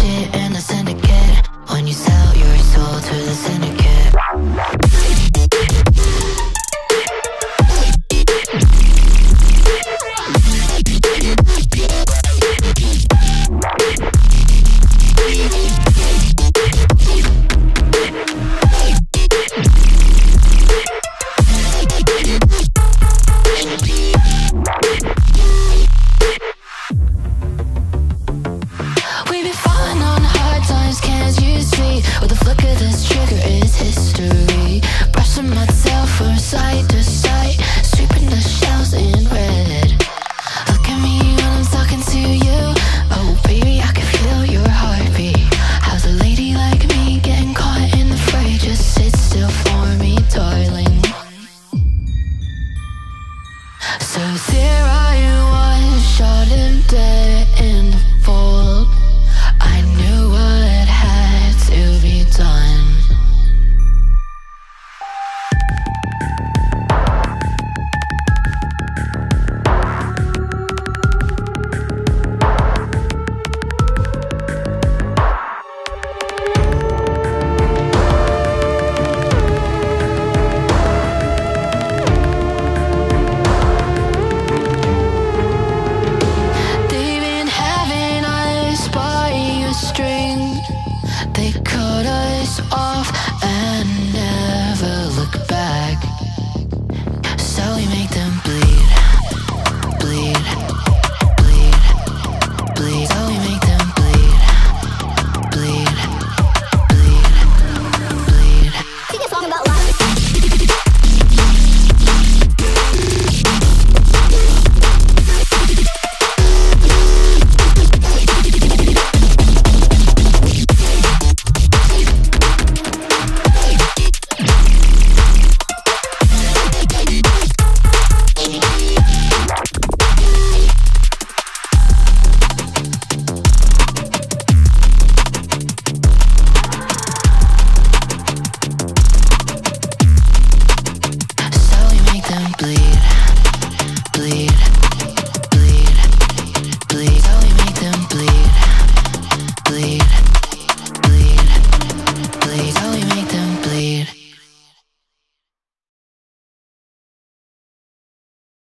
shit in the syndicate. When you sell your soul to the syndicate. We've been falling on hard times, can't you see? With the flick of this trigger is history. Brushing myself for sight.